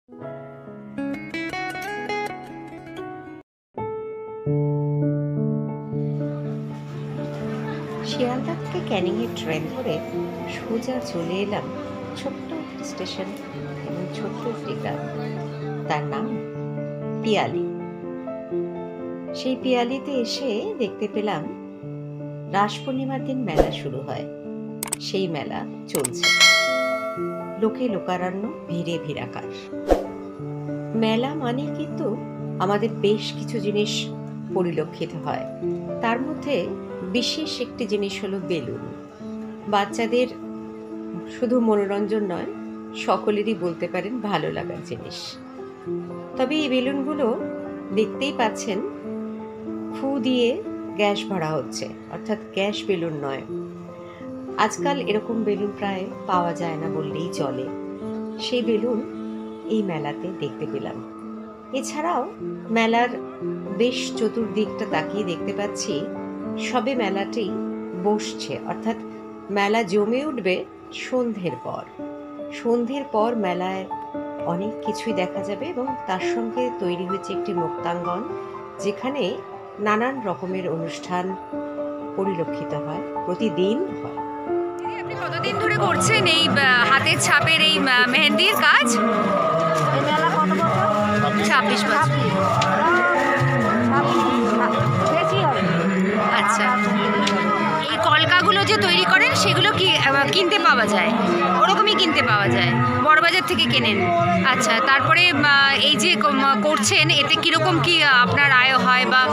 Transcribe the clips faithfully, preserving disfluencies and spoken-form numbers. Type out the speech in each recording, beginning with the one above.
শিয়ালদা থেকে ক্যানিংয়ে ট্রেন ধরে সোজা চলে এলাম ছোট্ট স্টেশন এবং ছোট্ট একটি গ্রাম, তার নাম পিয়ালি। সেই পিয়ালিতে এসে দেখতে পেলাম রাস পূর্ণিমার দিন মেলা শুরু হয়। সেই মেলা চলছে, লোকে লোকারণ্য, ভিড়ে ভিড়াকার। মেলা মানে কিন্তু আমাদের বেশ কিছু জিনিস পরিলক্ষিত হয়। তার মধ্যে বিশেষ একটি জিনিস হলো বেলুন। বাচ্চাদের শুধু মনোরঞ্জন নয়, সকলেরই বলতে পারেন ভালো লাগার জিনিস। তবে এই বেলুনগুলো দেখতেই পাচ্ছেন, ফু দিয়ে গ্যাস ভরা হচ্ছে, অর্থাৎ গ্যাস বেলুন নয়। আজকাল এরকম বেলুন প্রায় পাওয়া যায় না বললেই চলে। সেই বেলুন এই মেলাতে দেখতে পেলাম। এছাড়াও মেলার বেশ চতুর্দিকটা তাকিয়ে দেখতে পাচ্ছি সবে মেলাটি বসছে, অর্থাৎ মেলা জমে উঠবে সন্ধ্যের পর। সন্ধ্যের পর মেলায় অনেক কিছুই দেখা যাবে এবং তার সঙ্গে তৈরি হয়েছে একটি মুক্তাঙ্গন, যেখানে নানান রকমের অনুষ্ঠান পরিলক্ষিত হয়, প্রতিদিন হয়। আপনি কতদিন ধরে করছেন এই হাতের ছাপের এই মেহেন্দির কাজ? ছাব্বিশ বছর। আচ্ছা, এই কলকাগুলো যে তৈরি করেন সেগুলো কি কিনতে পাওয়া যায়? ওরকমই কিনতে পাওয়া যায়, বড়বাজার থেকে কেনেন? আচ্ছা, তারপরে এই যে করছেন এতে কিরকম কি আপনার আয় হয়? বা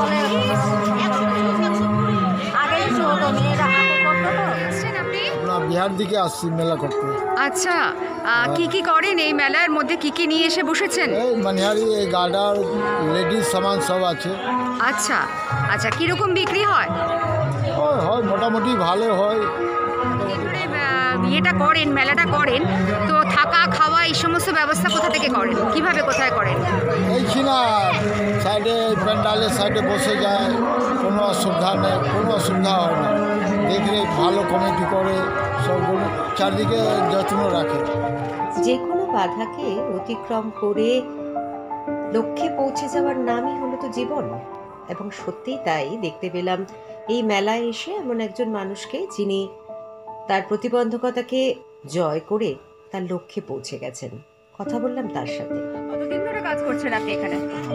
বিহার দিকে আসছি মেলা করতে। আচ্ছা, কি কি করেন এই মেলার মধ্যে? কি কি নিয়ে এসে বসেছেন? এই মানিহারি, এই গার্ডার, লেডিস সামান সব আছে। আচ্ছা আচ্ছা, কিরকম বিক্রি হয়? হয় হয় মোটামুটি ভালো হয়। বিয়েটা করেন, মেলাটা করেন, তো থাকা খাওয়া এই সমস্ত ব্যবস্থা কোথা থেকে করেন? কিভাবে কোথায় করেন? এইখানে সাইডে প্যান্ডালের সাইডে বসে যায়, কোনো অসুবিধা নেই, কোনো অসুবিধা হয় না। দেখলে ভালো কমিটি করে, সবগুলো চারদিকে যত্ন রাখে। যে কোনো বাধাকে অতিক্রম করে লক্ষ্যে পৌঁছে যাওয়ার নামই হলো তো জীবন। এবং সত্যিই তাই দেখতে পেলাম এই মেলায় এসে এমন একজন মানুষকে, যিনি তার প্রতিবন্ধকতাকে জয় করে তার লক্ষ্যে পৌঁছে গেছেন। কথা বললাম তার সাথে। কতদিন ধরে কাজ করছেন আপনি এখানে?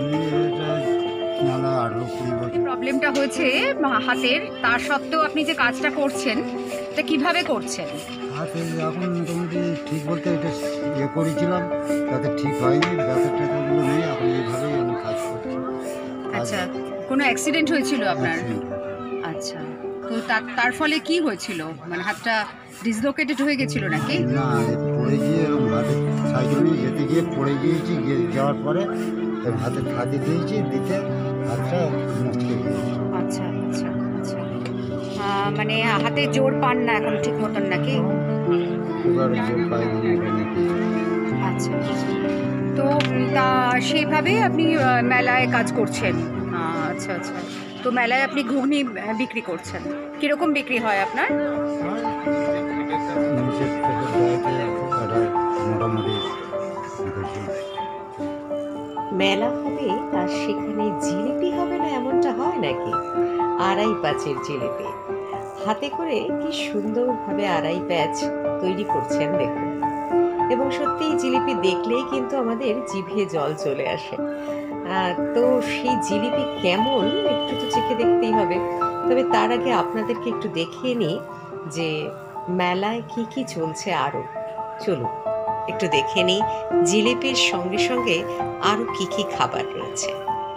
আমি প্রবলেমটা হয়েছে হাতের, তার সত্ত্বেও আপনি যে কাজটা করছেন এটা কিভাবে করছেন? হাতে এখন মোটামুটি ঠিক বলতে এটা ইয়ে করেছিলাম, তাতে ঠিক হয়নি, ব্যথাটা নেই, এখন এইভাবেই আমি কাজ করছি। আচ্ছা, কোনো অ্যাক্সিডেন্ট হয়েছিল আপনার? আচ্ছা, তো তার ফলে কি হয়েছিল? মানে হাতটা ডিসলোকেটেড হয়ে গেছিল নাকি? না, পড়ে গিয়ে এরকম হাতে সাইকেল নিয়ে যেতে গিয়ে পড়ে গিয়েছি, গিয়ে যাওয়ার পরে হাতে খাদি দিয়েছি, দিতে হাতটা মুচকে গিয়েছি। আচ্ছা আচ্ছা আচ্ছা, মানে হাতে জোর পান না এখন ঠিক মতন নাকি? এবারে জোর পাইনি। আচ্ছা আচ্ছা, তো তা সেইভাবেই আপনি মেলায় কাজ করছেন? আচ্ছা আচ্ছা, তো মেলায় আপনি ঘুগনি বিক্রি করছেন, কিরকম বিক্রি হয় আপনার? মেলা হবে আর সেখানে জিলিপি হবে না এমনটা হয় নাকি? আড়াই প্যাচের জিলিপি হাতে করে কি সুন্দরভাবে আড়াই প্যাচ তৈরি করছেন দেখুন। এবং সত্যি জিলিপি দেখলেই কিন্তু আমাদের জিভে জল চলে আসে। তো সেই জিলিপি কেমন একটু তো চেখে দেখতেই হবে। তবে তার আগে আপনাদেরকে একটু দেখিয়ে নিই যে মেলায় কি কি চলছে আরও। চলুন একটু দেখে নিই জিলিপির সঙ্গে সঙ্গে আরও কি কি খাবার রয়েছে।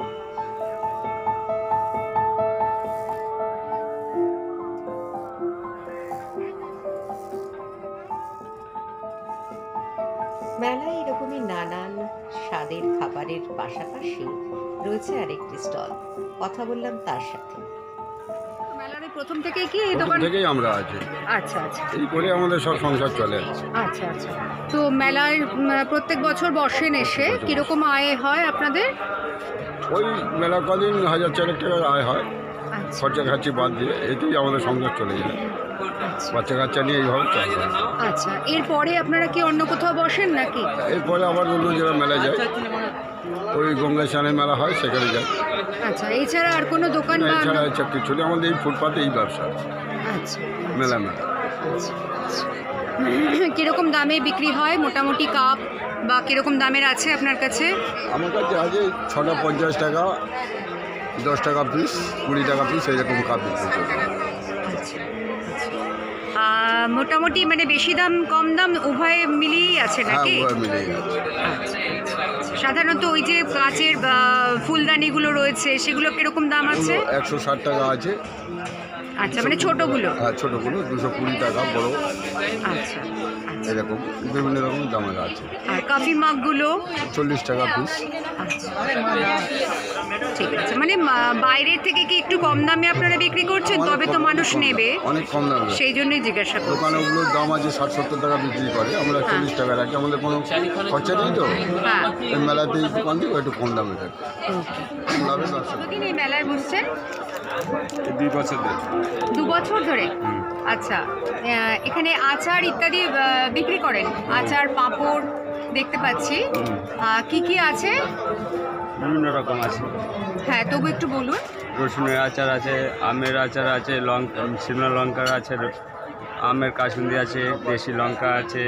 মেলায় এরকমই নানান স্বাদের খাবারের পাশাপাশি রয়েছে আরেকটি স্টল। কথা বললাম তার সাথে। মেলার প্রথম থেকেই কি এই দোকান থেকেই আমরা আছি? আচ্ছা আচ্ছা, এই করে আমাদের সব সংসার চলে। আচ্ছা আচ্ছা, তো মেলায় প্রত্যেক বছর বসেন, এসে কিরকম আয় হয় আপনাদের? ওই মেলা কদিন হাজার চারেক টাকার আয় হয়। খরচা খাচ্ছি বাদ দিয়ে এতেই আমাদের সংসার চলে যায়। আচ্ছা বাচ্চা কাচ্চা নিয়ে এইভাবে চলে যায়। আচ্ছা এরপরে আপনারা কি অন্য কোথাও বসেন নাকি? এরপরে আবার অন্য যারা মেলা যায়, ওই গঙ্গা স্নানের মেলা হয় সেখানে যায়। আচ্ছা এছাড়া আর কোনো দোকান বা এছাড়া হচ্ছে কিছু নেই, আমাদের এই ফুটপাতে এই ব্যবসা আচ্ছা মেলা মেলা। আচ্ছা আচ্ছা। কিরকম দামে বিক্রি হয় মোটামুটি কাপ বা কিরকম দামের আছে আপনার কাছে? আমার কাছে আছে ছটা পঞ্চাশ টাকা, দশ টাকা পিস, কুড়ি টাকা পিস এইরকম কাপ বিক্রি করি। আচ্ছা আহ, মোটামুটি মানে বেশি দাম কম দাম উভয় মিলিয়েই আছে হ্যাঁ নাকি? উভয় মিলে যাচ্ছে। আচ্ছা, আচ্ছা। সাধারণত ওই যে কাচের বা ফুলদানিগুলো রয়েছে সেগুলো কিরকম দাম আছে? একশো ষাট টাকা আছে। আচ্ছা মানে ছোটগুলো? হ্যাঁ ছোটোগুলো দুশো কুড়ি টাকা, বড় আচ্ছা আচ্ছা। এরকম বিভিন্ন রকম দামের আছে। আর কফি মাগগুলো? চল্লিশ টাকা পিস। আচ্ছা ঠিক আছে। মানে মা- বাইরের থেকে কি একটু কম দামে আপনারা বিক্রি করছেন? তবে তো মানুষ নেবে, অনেক কম দামে। সেই জন্যই জিজ্ঞাসা করছি। দোকানে ওগুলোর দাম আছে ষাট সত্তর টাকা বিক্রি করে, আমরা চল্লিশ টাকা রাখি। আমাদের কোনো খরচা নেই তো, হ্যাঁ এই মেলাতেই দোকান থেকে একটু কম দামে রাখি। লাভের ব্যবসা। কতদিন এই মেলায় বসছেন? দুই বছর ধরে। দু বছর ধরে? আচ্ছা আহ, এখানে আচার ইত্যাদি আহ, বিক্রি করেন? আচার পাঁপড় দেখতে পাচ্ছি। আহ, কি কি আছে? বিভিন্ন রকম আছে। হ্যাঁ তবু একটু বলুন। রসুনের আচার আছে, আমের আচার আছে, লঙ্কা সিমলা লঙ্কার আছে, আমের কাসুন্দি আছে, দেশি লঙ্কা আছে,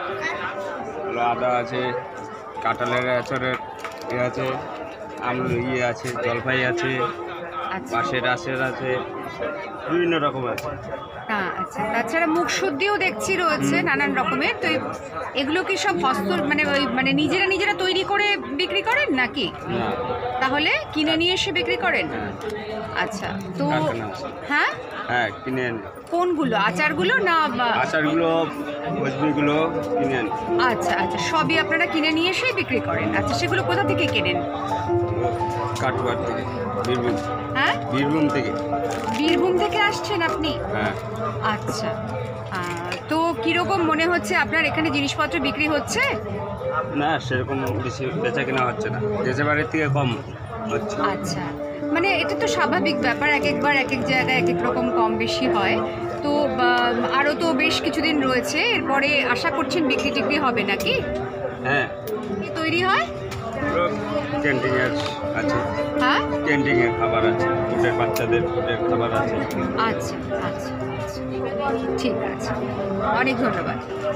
আদা আছে, কাঁঠালের আচারের এ আছে, আম ইয়ে আছে, জলপাই আছে, আচ্ছা বাঁশের আচার আছে, বিভিন্ন রকম আছে। হ্যাঁ আচ্ছা। তাছাড়া মুখ শুদ্ধিও দেখছি রয়েছে নানান রকমের। তো এ- এগুলো কি সব হস্ত মানে ওই মানে নিজেরা নিজেরা তৈরি করে বিক্রি করেন নাকি? না, তাহলে কিনে নিয়ে এসে বিক্রি করেন? হ্যাঁ আচ্ছা তো কারখানা আছে। হ্যাঁ হ্যাঁ কিনে আনি। কোনগুলো আচারগুলো না বা- আচারগুলো বসবিগুলো কিনে আনি। আচ্ছা আচ্ছা সবই আপনারা কিনে নিয়ে এসেই বিক্রি করেন। আচ্ছা সেগুলো কোথা থেকে কেনেন? কাটুয়ার থেকে, বীরভূম হ্যাঁ বীরভূম থেকে। বীরভূম থেকে আসছেন আপনি? হ্যাঁ আচ্ছা আহ, তো কিরকম মনে হচ্ছে আপনার এখানে জিনিসপত্র বিক্রি হচ্ছে? না সেরকম বেশি বেচা কেনা হচ্ছে না, দেশের বাড়ির থেকে কম হচ্ছে। আচ্ছা মানে এটা তো স্বাভাবিক ব্যাপার, এক একবার এক এক জায়গায় এক এক রকম কম বেশি হয়। তো বা- আরও তো বেশ কিছুদিন রয়েছে, এরপরে আশা করছেন বিক্রি টিক্রি হবে নাকি? হ্যাঁ কি তৈরি হয়? ক্যান্টিনের আছে, হ্যাঁ ক্যান্টিনের খাবার আছে, ফুডের বাচ্চাদের ফুডের খাবার আছে। আচ্ছা আচ্ছা আচ্ছা ঠিক আছে, অনেক ধন্যবাদ।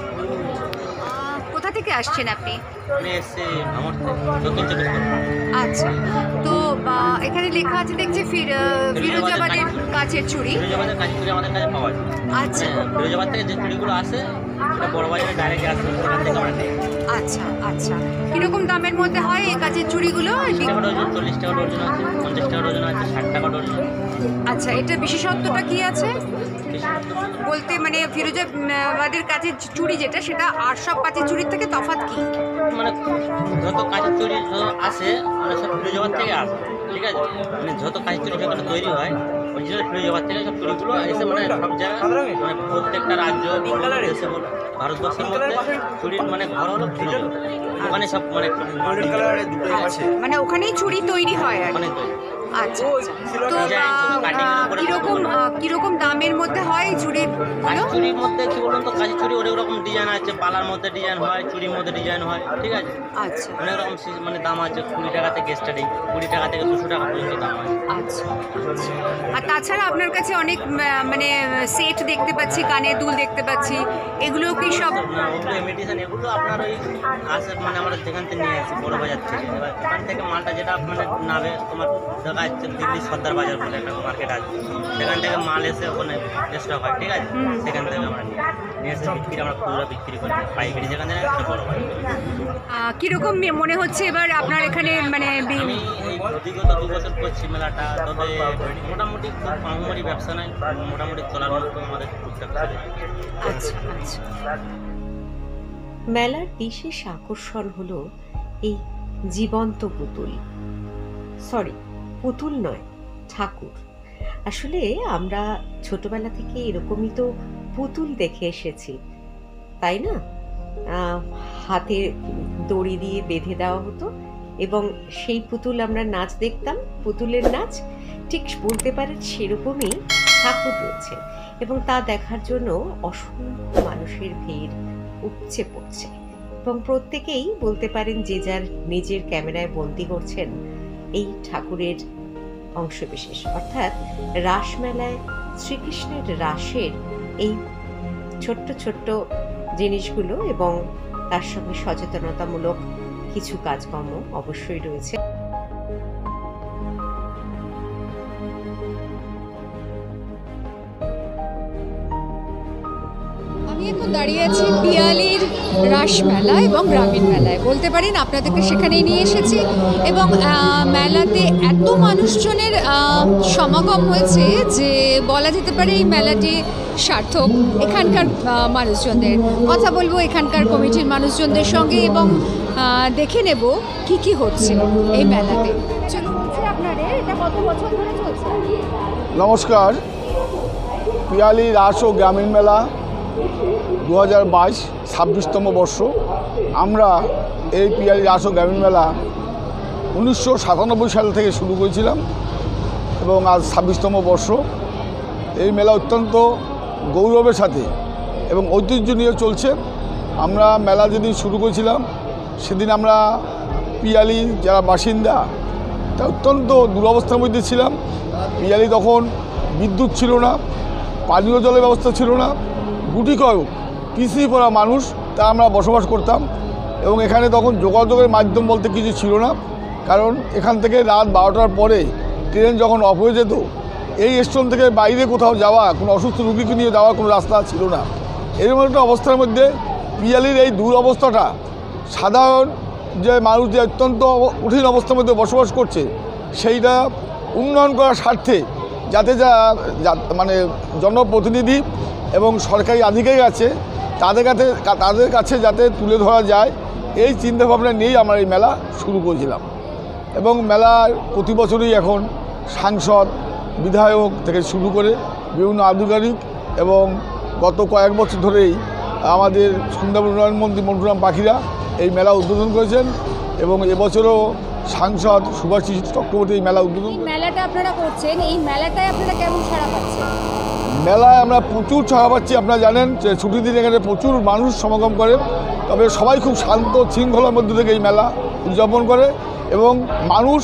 আহ, কোথা থেকে আসছেন আপনি? আমি এসছি আমার দক্ষিণ চব্বিশ পরগনা। আচ্ছা তো বা, এখানে লেখা আছে দেখছি ফির- আহ, ফিরোজাবাদের কাছের চুড়ি। ফিরোজাবাদের কাছে চুড়ি আমাদের কাছে পাওয়া যায়। আচ্ছা মানে ফিরোজাবাদ থেকে যে চুড়িগুলো আসে এটা বড় বাজারে ডাইরেক্ট আসে, সেখান থেকে আমরা নিই। আচ্ছা আচ্ছা কিরকম দামের মধ্যে হয় এই কাছের চুড়িগুলো? তিরিশ টাকা ডজন, চল্লিশ টাকা ডজন আছে, পঞ্চাশ টাকা ডজন আছে, ষাট টাকা ডজন আছে। আচ্ছা এটা বিশেষত্বটা কি আছে বলতে, মানে ফিরোজাবাদের কাছের চুড়ি যেটা সেটা আর সব কাছের চুড়ির থেকে তফাৎ কি? মানে যত কাঁচের চুড়ি যত আসে মানে সব ফিরোজাবাদ থেকে আসে, ঠিক আছে? মানে যত কাঁচের চুড়ি যেখানে তৈরি হয় অরিজিনাল ফিরোজাবাদ থেকে সব চুড়িগুলো এসে মানে সব জায়গায় মানে প্রত্যেকটা রাজ্য দেশে বলো ভারতবর্ষের মধ্যে চুড়ির মানে ঘর হলো ফিরোজাবাদ। ওখানে সব মানে আচ্ছা মানে ওখানেই চুড়ি তৈরি হয় আর কি। মানে তো আচ্ছা আচ্ছা। তো আহ, কিরকম আহ, কিরকম দামের মধ্যে হয় এই চুড়িগুলো? কাঁচের চুড়ির মধ্যে কি বলুন তো, কাঁচের চুড়ি অনেক রকম ডিজাইন আছে, পালার মধ্যে ডিজাইন হয়, চুড়ির মধ্যে ডিজাইন হয়, ঠিক আছে? আচ্ছা অনেক রকম সি- মানে দাম আছে, কুড়ি টাকা থেকে স্টার্টিং, কুড়ি টাকা থেকে দুশো টাকা পর্যন্ত দাম আছে। আচ্ছা আচ্ছা। আর তাছাড়া আপনার কাছে অনেক আহ, মানে সেট দেখতে পাচ্ছি, কানের দুল দেখতে পাচ্ছি, এগুলো কি সব? না, ওগুলো ইমিটেশন, এগুলো আপনার ওই আসে মানে আমরা যেখান থেকে নিয়ে আসি বড় বাজার থেকে। এবার ওখান থেকে মালটা যেটা মানে নামে তোমার দেখা যাচ্ছে দিল্লি সর্দার বাজার বলে একটা মার্কেট আছে, সেখান থেকে মাল এসে ওখানে স্টক হয়, ঠিক আছে? সেখান থেকে আমরা নিই। নিয়ে এসে বিক্রি আমরা খুচরা বিক্রি করি, পাইকারি যেখান থেকে সেটা বড় বাজার। আহ, কিরকম মনে হচ্ছে এবার আপনার এখানে মানে বি- আমি এই বিগত দু বছর করছি মেলাটা, তবে মোটামুটি খুব মামুমারি ব্যবসা নয়, মোটামুটি চলার মতো আমাদের টুকটাক চলে। আচ্ছা আচ্ছা। মেলার বিশেষ আকর্ষণ হলো এই জীবন্ত পুতুল, সরি পুতুল নয় ঠাকুর। আসলে আমরা ছোটবেলা থেকে এরকমই তো পুতুল দেখে এসেছি, তাই না? আহ, হাতে দড়ি দিয়ে বেঁধে দেওয়া হতো এবং সেই পুতুল আমরা নাচ দেখতাম, পুতুলের নাচ ঠিক বলতে পারেন সেরকমই ঠাকুর রয়েছে এবং তা দেখার জন্য অসংখ্য মানুষের ভিড় উপচে পড়ছে এবং প্রত্যেকেই বলতে পারেন যে যার নিজের ক্যামেরায় বন্দী করছেন এই ঠাকুরের অংশবিশেষ, অর্থাৎ রাসমেলায় শ্রীকৃষ্ণের রাসের এই ছোট্ট ছোট্ট জিনিসগুলো এবং তার সঙ্গে সচেতনতামূলক কিছু কাজকর্ম অবশ্যই রয়েছে। আমি এখন দাঁড়িয়ে আছি পিয়ালির রাসমেলা এবং গ্রামীণ মেলায়, বলতে পারেন আপনাদেরকে সেখানেই নিয়ে এসেছি এবং মেলাতে এত মানুষজনের সমাগম হয়েছে যে বলা যেতে পারে এই মেলাটি সার্থক। এখানকার মানুষজনদের কথা বলবো, এখানকার কমিটির মানুষজনদের সঙ্গে এবং দেখে নেব কি কি হচ্ছে এই মেলাতে। আপনাদের এটা কত বছর ধরে চলছে? নমস্কার, পিয়ালি রাস ও গ্রামীণ মেলা দু হাজার বাইশ ছাব্বিশতম বর্ষ। আমরা এই পিয়ালি রাস ও গ্রামীণ মেলা উনিশশো সাতানব্বই সাল থেকে শুরু করেছিলাম এবং আজ ছাব্বিশতম বর্ষ। এই মেলা অত্যন্ত গৌরবের সাথে এবং ঐতিহ্য নিয়ে চলছে। আমরা মেলা যেদিন শুরু করেছিলাম সেদিন আমরা পিয়ালি যারা বাসিন্দা তা অত্যন্ত দুরবস্থার মধ্যে ছিলাম। পিয়ালি তখন বিদ্যুৎ ছিল না, পানীয় জলের ব্যবস্থা ছিল না, গুটি কয়েক পিছিয়ে পড়া মানুষ তা আমরা বসবাস করতাম এবং এখানে তখন যোগাযোগের মাধ্যম বলতে কিছু ছিল না, কারণ এখান থেকে রাত বারোটার পরে ট্রেন যখন অফ হয়ে যেত এই স্টেশন থেকে বাইরে কোথাও যাওয়া, কোনো অসুস্থ রুগীকে নিয়ে যাওয়ার কোনো রাস্তা ছিল না। এরকম একটা অবস্থার মধ্যে পিয়ালির এই দূর অবস্থাটা সাধারণ যে মানুষ যে অত্যন্ত কঠিন অবস্থার মধ্যে বসবাস করছে সেইটা উন্নয়ন করার স্বার্থে যাতে যা মানে জনপ্রতিনিধি এবং সরকারি আধিকারিক আছে তাদের কাছে তাদের কাছে যাতে তুলে ধরা যায় এই চিন্তাভাবনা নিয়েই আমরা এই মেলা শুরু করেছিলাম এবং মেলার প্রতি বছরই এখন সাংসদ, বিধায়ক থেকে শুরু করে বিভিন্ন আধিকারিক এবং গত কয়েক বছর ধরেই আমাদের সুন্দরবন উন্নয়ন মন্ত্রী মন্টুরাম পাখিরা এই মেলা উদ্বোধন করেছেন এবং এবছরও সাংসদ সুভাষিস চক্রবর্তী এই মেলা উদ্বোধন। মেলাটা আপনারা করছেন, এই মেলাটায় আপনারা কেমন সাড়া পাচ্ছেন? মেলায় আমরা প্রচুর সাড়া পাচ্ছি। আপনারা জানেন যে ছুটির দিন এখানে প্রচুর মানুষ সমাগম করে, তবে সবাই খুব শান্ত শৃঙ্খলার মধ্যে থেকে এই মেলা উদযাপন করে এবং মানুষ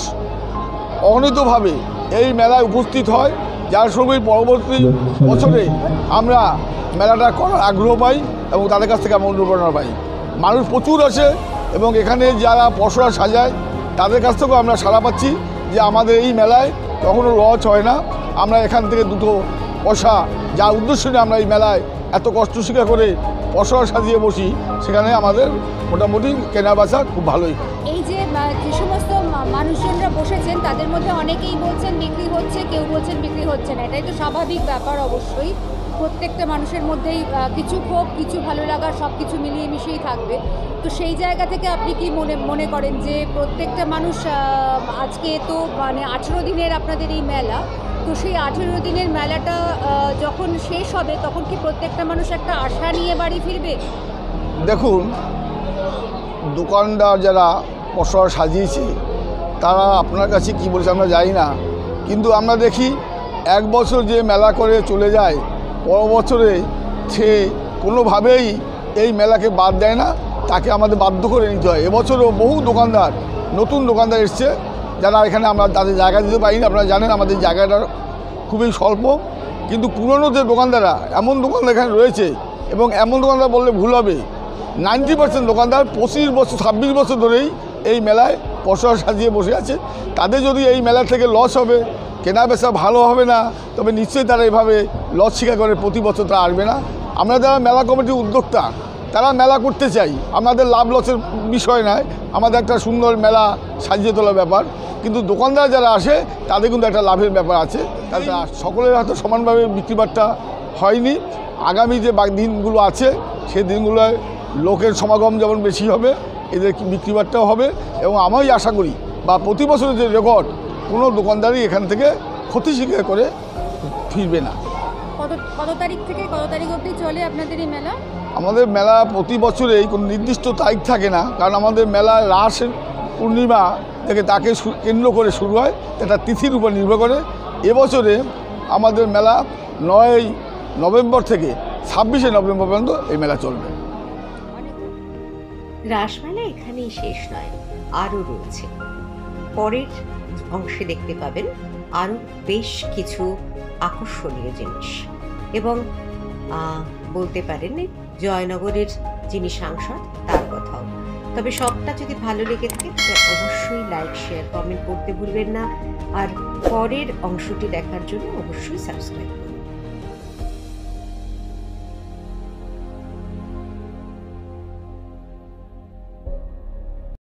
অগণিতভাবে এই মেলায় উপস্থিত হয়, যার সঙ্গে পরবর্তী বছরে আমরা মেলাটা করার আগ্রহ পাই এবং তাদের কাছ থেকে আমরা অনুপ্রেরণা পাই। মানুষ প্রচুর আসে এবং এখানে যারা পসরা সাজায় তাদের কাছ থেকেও আমরা সাড়া পাচ্ছি যে আমাদের এই মেলায় কখনো লস হয় না। আমরা এখান থেকে দুটো পয়সা যা উদ্দেশ্য নিয়ে আমরা এই মেলায় এত কষ্ট স্বীকার করে পসরা সাজিয়ে বসি, সেখানে আমাদের মোটামুটি কেনা বেচা খুব ভালোই। এই যে যে সমস্ত মানুষজনরা বসেছেন তাদের মধ্যে অনেকেই বলছেন বিক্রি হচ্ছে, কেউ বলছেন বিক্রি হচ্ছে না। এটাই তো স্বাভাবিক ব্যাপার, অবশ্যই প্রত্যেকটা মানুষের মধ্যেই কিছু ক্ষোভ, কিছু ভালো লাগা সব কিছু মিলিয়ে মিশিয়েই থাকবে। তো সেই জায়গা থেকে আপনি কি মনে মনে করেন যে প্রত্যেকটা মানুষ আজকে তো মানে আঠেরো দিনের আপনাদের এই মেলা, তো সেই আঠেরো দিনের মেলাটা যখন শেষ হবে তখন কি প্রত্যেকটা মানুষ একটা আশা নিয়ে বাড়ি ফিরবে? দেখুন, দোকানদার যারা পসরা সাজিয়েছে তারা আপনার কাছে কী বলছে আমরা জানি না, কিন্তু আমরা দেখি এক বছর যে মেলা করে চলে যায় পর বছরে সে কোনোভাবেই এই মেলাকে বাদ দেয় না, তাকে আমাদের বাধ্য করে নিতে হয়। এবছরও বহু দোকানদার, নতুন দোকানদার এসছে যারা এখানে আমরা তাদের জায়গা দিতে পারি না। আপনারা জানেন আমাদের জায়গাটা খুবই স্বল্প, কিন্তু পুরনো যে দোকানদাররা, এমন দোকানদার এখানে রয়েছে এবং এমন দোকানদার বললে ভুল হবে, নাইনটি পার্সেন্ট দোকানদার পঁচিশ বছর ছাব্বিশ বছর ধরেই এই মেলায় পসরা সাজিয়ে বসে আছে। তাদের যদি এই মেলা থেকে লস হবে, কেনা বেচা ভালো হবে না, তবে নিশ্চয়ই তারা এভাবে লস স্বীকার করে প্রতি বছর তারা আসবে না। আমরা যারা মেলা কমিটির উদ্যোক্তা তারা মেলা করতে চাই, আমাদের লাভ লসের বিষয় নয়, আমাদের একটা সুন্দর মেলা সাজিয়ে তোলার ব্যাপার, কিন্তু দোকানদার যারা আসে তাদের কিন্তু একটা লাভের ব্যাপার আছে। তাদের সকলের হয়তো সমানভাবে বিক্রিবাট্টা হয়নি। আগামী যে দিনগুলো আছে সেই দিনগুলোয় লোকের সমাগম যেমন বেশি হবে, এদের বিক্রিবাট্টাও হবে এবং আমি আশা করি বা প্রতি বছরের যে রেকর্ড, কোনো দোকানদারই এখান থেকে ক্ষতি স্বীকার করে ফিরবে না। কত কত তারিখ থেকে কত তারিখ অবধি চলে আপনাদের এই মেলা? আমাদের মেলা প্রতি বছরেই কোনো নির্দিষ্ট তারিখ থাকে না, কারণ আমাদের মেলা রাস পূর্ণিমা থেকে তাকে কেন্দ্র করে শুরু হয়, এটা তিথির উপর নির্ভর করে। এবছরে আমাদের মেলা নয় নভেম্বর থেকে ছাব্বিশে নভেম্বর পর্যন্ত এই মেলা চলবে। রাসমেলা এখানেই শেষ নয়, আরও রয়েছে। পরের অংশে দেখতে পাবেন আরও বেশ কিছু আকর্ষণীয় জিনিস এবং বলতে পারেন জয়নগরের যিনি সাংসদ তার কথাও। তবে সবটা যদি ভালো লেগে থাকে তাহলে অবশ্যই লাইক, শেয়ার, কমেন্ট করতে ভুলবেন না। আর পরের অংশটি দেখার জন্য অবশ্যই সাবস্ক্রাইব করুন।